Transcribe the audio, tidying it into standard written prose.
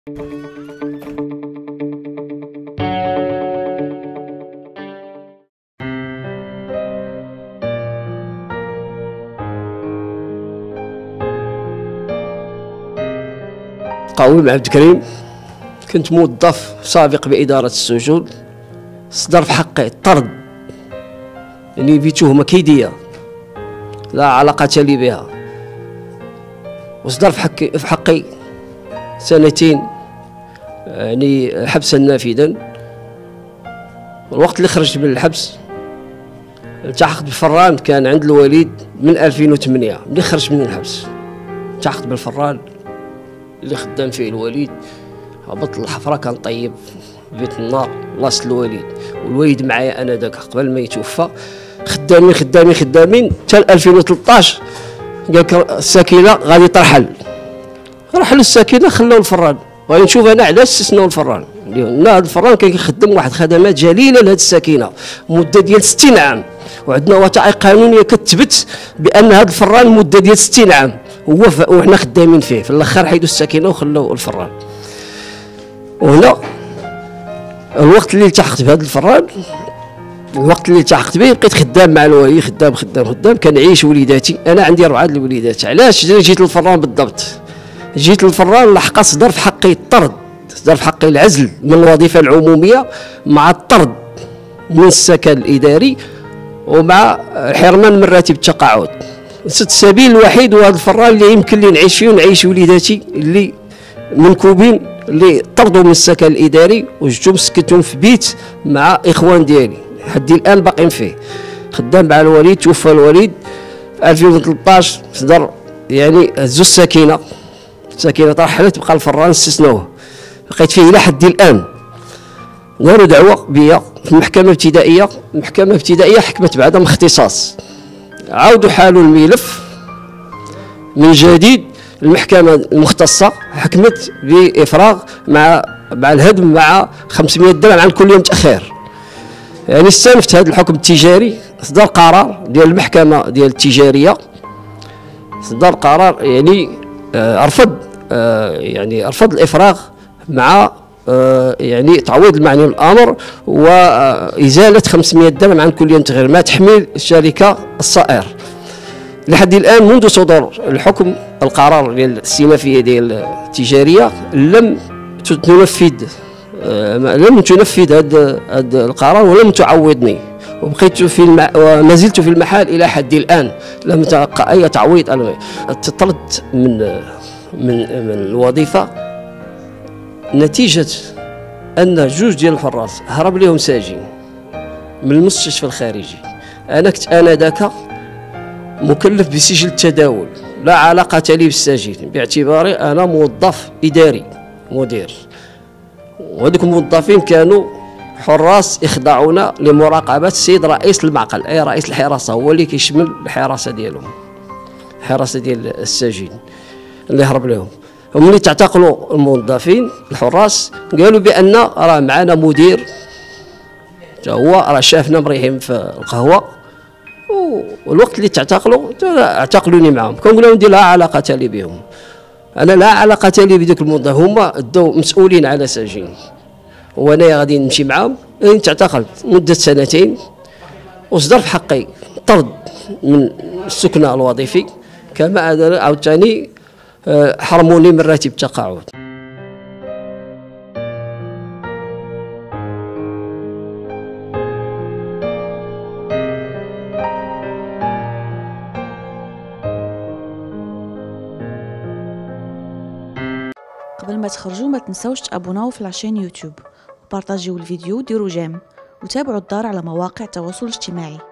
قويم عبد الكريم، كنت موظف سابق بإدارة السجون. صدر في حقي الطرد، يعني بتهمة كيدية لا علاقة لي بها، وصدر في حقي 2 يعني حبسا نافذا. الوقت اللي خرجت من الحبس التحقت بالفران، كان عند الوليد من 2008. ملي خرجت من الحبس التحقت بالفران اللي خدام فيه الوليد، هبط الحفره، كان طيب بيت النار بلاصه الوليد، والوليد معايا انا داك قبل ما يتوفى. خدامين حتى 2013 قال لك السكينه غادي ترحل. رحلوا السكينه، خلاو الفران. غادي نشوف انا علاش استثناو الفران. هذا الفران كيخدم واحد خدمات جليله لهذه السكينه مده ديال 60 عام، وعندنا وثائق قانونيه كتثبت بان هذا الفران مده ديال 60 عام وحنا خدامين فيه. في الاخر حيدوا السكينه وخلاو الفران. وهنا الوقت اللي التحقت بهذا الفران، الوقت اللي التحقت به بقيت خدام مع الولي، خدام كنعيش وليداتي. انا عندي 4 الوليدات. علاش جيت للفران بالضبط؟ جيت للفران لحق صدر في حقي الطرد، صدر في حقي العزل من الوظيفه العموميه مع الطرد من السكن الاداري ومع حرمان من راتب التقاعد. السبيل الوحيد هو هذا الفران اللي يمكن لي نعيش فيه ونعيش وليداتي اللي منكوبين، اللي طردوا من السكن الاداري وجيتهم سكنتهم في بيت مع اخوان ديالي حدي الان باقيين فيه. خدام مع الوليد، توفى الوليد في 2013. صدر يعني هزوا السكينه ترحلت، بقى الفران استثنوه، بقيت فيه الى حد الان. داروا دعوه بيا في المحكمه الابتدائيه، حكمت بعدم اختصاص. عاودوا حالوا الملف من جديد، المحكمه المختصه حكمت بافراغ مع الهدم مع 500 درهم عن كل يوم تاخير. يعني استنفت هذا الحكم التجاري. صدر قرار ديال المحكمه ديال التجاريه، صدر قرار يعني رفض الافراغ مع يعني تعويض المعني الامر وازاله 500 درهم عن كل يوم تغيير ما تحمل الشركه الصائر. لحد الان منذ صدور الحكم القرار ديال الاستئنافيه ديال التجاريه لم تنفذ هذا القرار ولم تعوضني، وبقيت وما زلت في المحال الى حد الان لم اتلقى اي تعويض. تطردت من الوظيفه نتيجه ان 2 ديال الحراس هرب لهم ساجين من المستشفى الخارجي. انا كنت ذاك مكلف بسجل التداول، لا علاقه لي بالسجين باعتباري انا موظف اداري مدير، وهذوك الموظفين كانوا حراس يخضعون لمراقبه السيد رئيس المعقل، اي رئيس الحراسه هو اللي كيشمل الحراسه ديالهم، الحراسه ديال السجين اللي هرب لهم. وملي تعتقلوا الموظفين الحراس قالوا بان راه معنا مدير هو راه شافنا مريحين في القهوه، والوقت اللي اعتقلوني معهم. كنقول لهم لا علاقه لي بهم، انا لا علاقه لي بدوك الموظفين، هما داو مسؤولين على سجين وانا غادي نمشي معاهم. اعتقلت مده 2 وصدر في حقي طرد من السكنه الوظيفي، كما عاوتاني حرموني من راتب التقاعد. قبل ما تخرجوا ما تنسوش تابوناو في العشان يوتيوب وبارطاجيو الفيديو وديروا جيم وتابعوا الدار على مواقع التواصل الاجتماعي.